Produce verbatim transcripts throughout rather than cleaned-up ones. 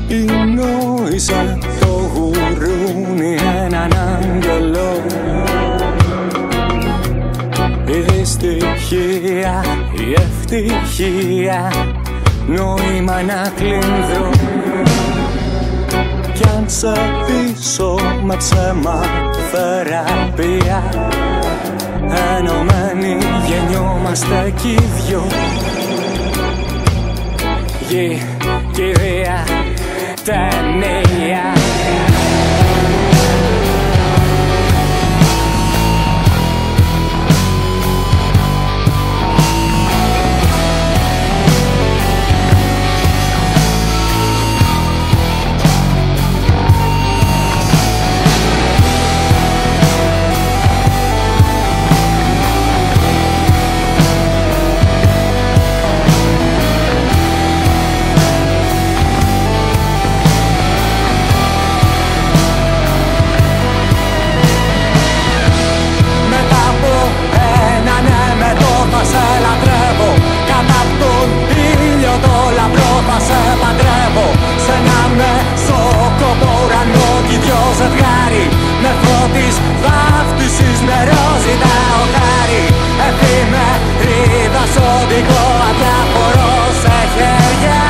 Επινόησα το γουρούνι έναν άγγελο. Η δυστυχία, η ευτυχία, νόημα να κλείνω. Κι αν σε πείσω με ψέμα θεραπεία, ενωμένοι γεννιόμαστε κι οι δυο. Γη, κηδεία, ταινία. Με φώτης βάφτισης νερό ζητάω χάρη. Εφημερίδα σώδικο αδιάφορο σε χέρια.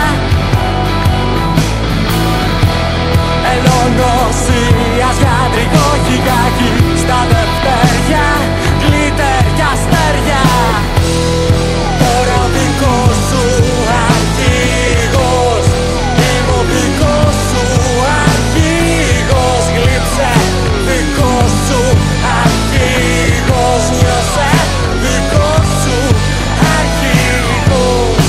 Ελονοσίας γιατρικό χικάκι στα δευτέρια. Γλυτεριά αστέρια. Τώρα ο δικός σου αρχηγός. Είμαι ο δικός σου αρχηγός. Γλύψε δικός σου αρχηγός. Νιώσε δικός σου αρχηγός.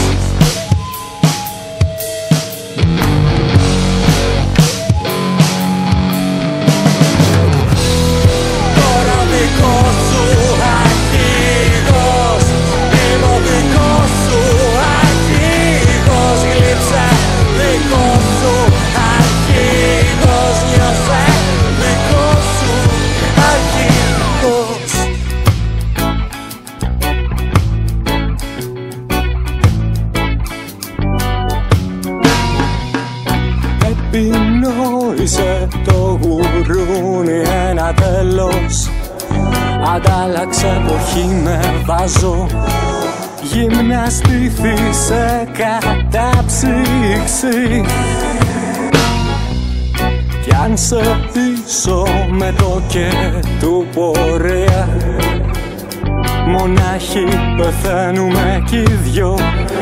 Τώρα ο δικός σου αρχηγός. Είμαι ο δικός σου αρχηγός. Γλύψε δικός σου αρχηγός. Νιώσε δικός σου αρχηγός. Επινόησε το γουρούνι ένα τέλος. Αντάλλαξε εποχή με βάζο. Γυμναστήθησε κατάψυξη. Κι αν σε πείσω με το και του πορεία, μονάχοι πεθαίνουμε κι οι δυο.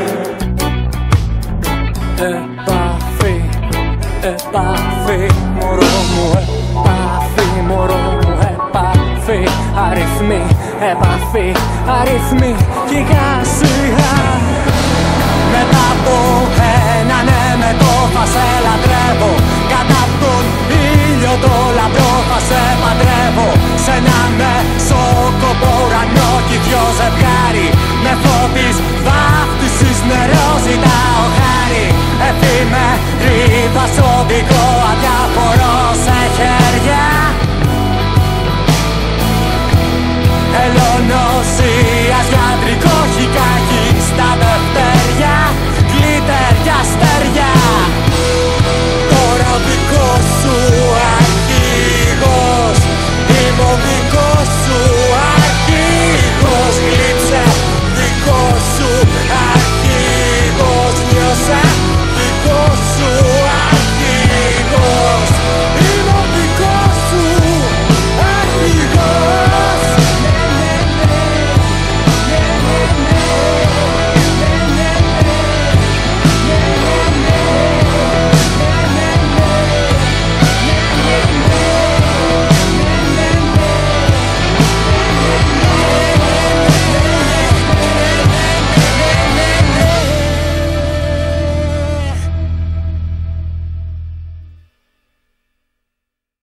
Επαφή, επαφή, μωρό μου, επαφή, μωρό μου, επαφή. Αριθμοί, επαφή, αριθμοί, σιγά σιγά. Μετά από ένα ναι με το θα σε λατρεύω. Κατά απ' τον ήλιο το λαμπρό θα σε παντρεύω. Σ' ένα μεσόκοπο ουρανό κι δυο ζευγάρι. Με φώτης βάφτισης νερό ζητάω χάρη. Εφημερίδα σώδικο